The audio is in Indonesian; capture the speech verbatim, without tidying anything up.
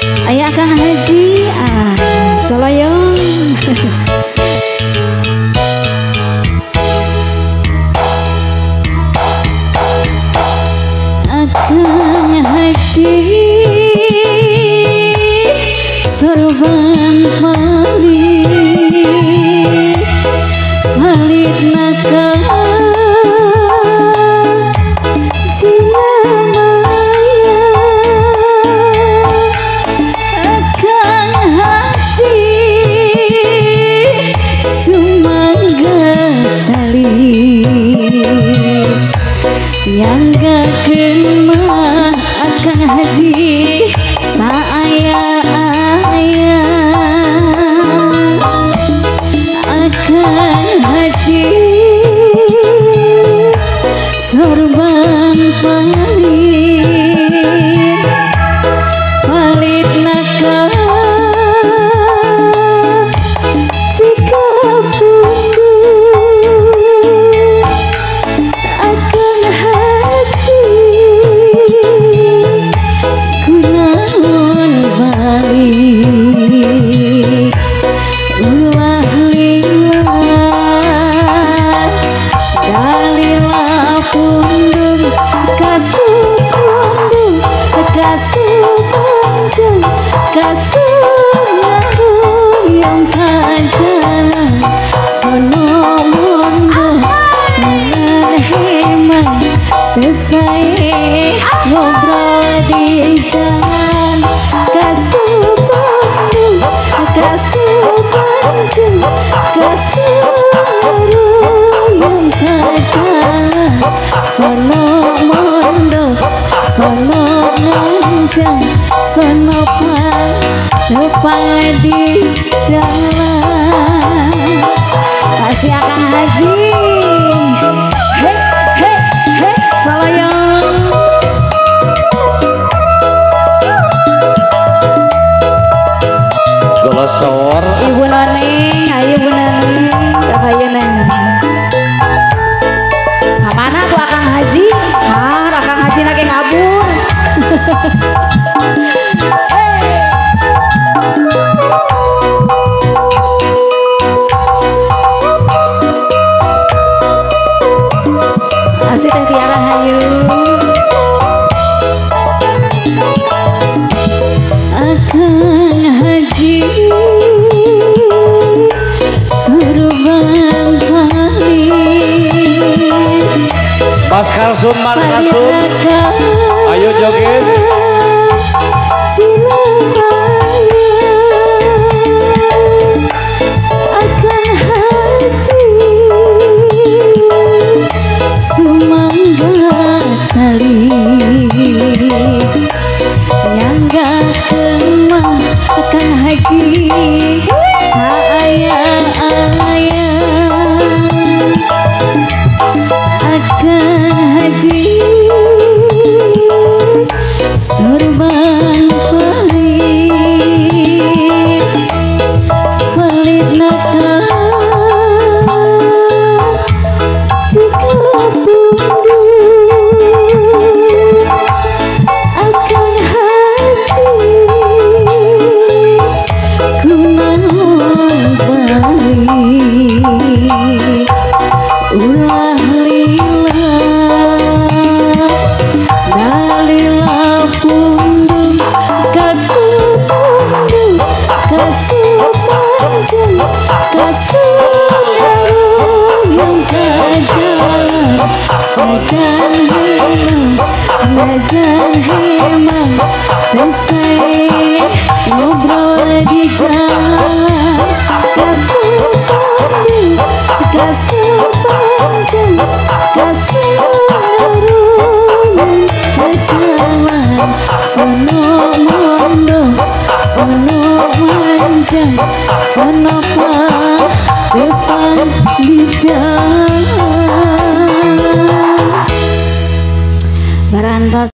Ayah Kang Haji ah Soloyong. Akang Haji sorban palit palit nakal yang gak kena Akang Haji saya ayah Akang Haji sorban palit palit nakal sikap tunggu Akang Haji kunaon balik ulah lillah dalilah pundung kasih pundung kasih panjang kasih yang kajalan sono mondo sangat hemat tesai ngobrol di jalan kasih pundung kasih panjang kasih yang kajalan sono mondo sono nganjang sono pan depan di jalan. Kasih Akang Haji hei hei hei Soloyong. Golosor Ibu Noneng ayo Bu Noneng ayo neng mana tuh Akang Haji ah Akang Haji lagi ngabur. Asih teh Tiara hayu Akang Haji sorban palit Mas Karsum Man Karsum ayo joget Akang Haji sumangga cali yang gak kena Akang Haji saya ayah Akang Haji sorban palit palit nakal sikap tunduk Akang Haji kunaon balik ulah lillah dalilah pundung kasih pundung kasih panjang kasih yang kajalan kajan hilang kajan hemat tesai ngobrol di jalan kasih pundung kasih panjang kasih kajalan sono mondo sono panjang sono pa depan di jalan. Barantos